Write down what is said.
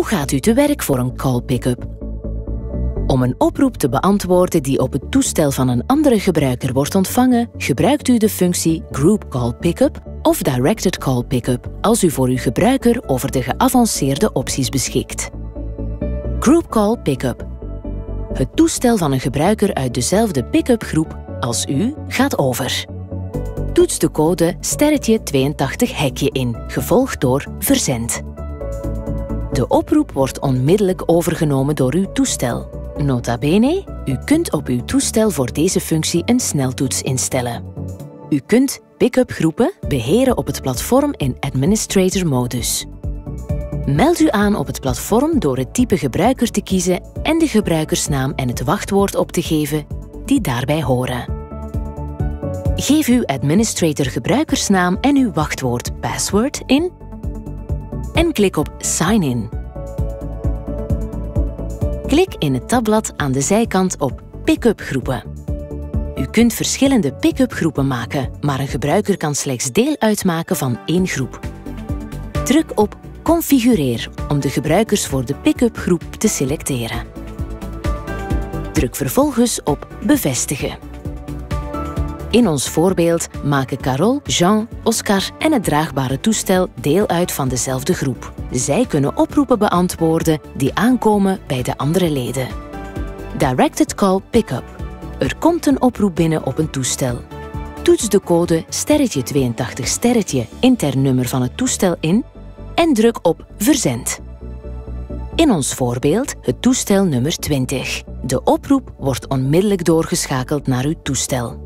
Hoe gaat u te werk voor een call pick-up? Om een oproep te beantwoorden die op het toestel van een andere gebruiker wordt ontvangen, gebruikt u de functie Group Call Pickup of Directed Call Pickup als u voor uw gebruiker over de geavanceerde opties beschikt. Group Call Pickup. Het toestel van een gebruiker uit dezelfde pick-up groep als u gaat over. Toets de code *82 in, gevolgd door verzend. De oproep wordt onmiddellijk overgenomen door uw toestel. Nota bene, u kunt op uw toestel voor deze functie een sneltoets instellen. U kunt pick-up groepen beheren op het platform in Administrator-modus. Meld u aan op het platform door het type gebruiker te kiezen en de gebruikersnaam en het wachtwoord op te geven die daarbij horen. Geef uw administrator gebruikersnaam en uw wachtwoord password in en klik op Sign in. Klik in het tabblad aan de zijkant op Pick-up groepen. U kunt verschillende pick-up groepen maken, maar een gebruiker kan slechts deel uitmaken van één groep. Druk op Configureer om de gebruikers voor de pick-up groep te selecteren. Druk vervolgens op Bevestigen. In ons voorbeeld maken Carole, Jean, Oscar en het draagbare toestel deel uit van dezelfde groep. Zij kunnen oproepen beantwoorden die aankomen bij de andere leden. Directed Call Pickup. Er komt een oproep binnen op een toestel. Toets de code *82 intern nummer van het toestel in en druk op Verzend. In ons voorbeeld het toestel nummer 20. De oproep wordt onmiddellijk doorgeschakeld naar uw toestel.